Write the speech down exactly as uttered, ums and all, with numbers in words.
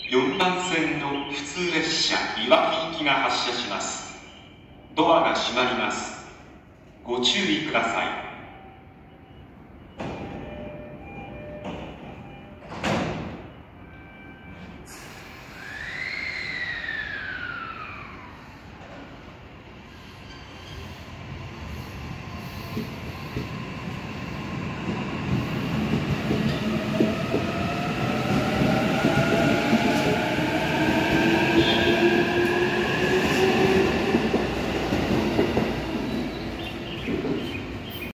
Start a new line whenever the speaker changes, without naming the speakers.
よんばん線の普通列車いわき行きが発車します。ドアが閉まります。ご注意ください。